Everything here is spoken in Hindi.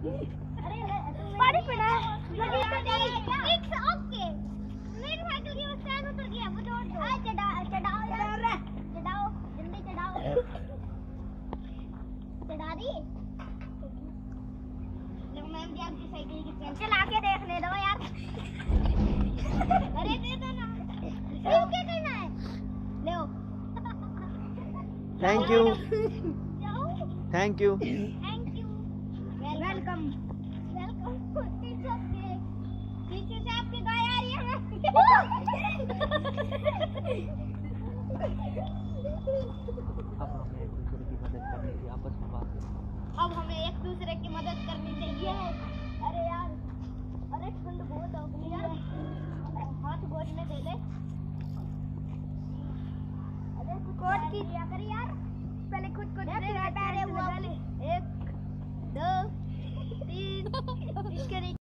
पानी पड़ा इट्स ओके। मेरी साइकिल की स्टैंड उतर गया, वो छोड़ दो। चढ़ाओ जल्दी चढ़ाओ। चढ़ा दी। जब मैम जी आपकी साइकिल की स्टैंड चला के देखने दो यार। अरे दे दो ना, क्यों क्या करना है? ले thank you thank you welcome teacher से आपकी गाय आ रही है। अब हमें एक दूसरे की मदद करनी चाहिए। अरे यार, अरे ठंड बहुत हो गई यार, हाथ गोद में दे ले। अरे कोट की क्या करे यार, पहले खुद को दे। 1 2 3 इसके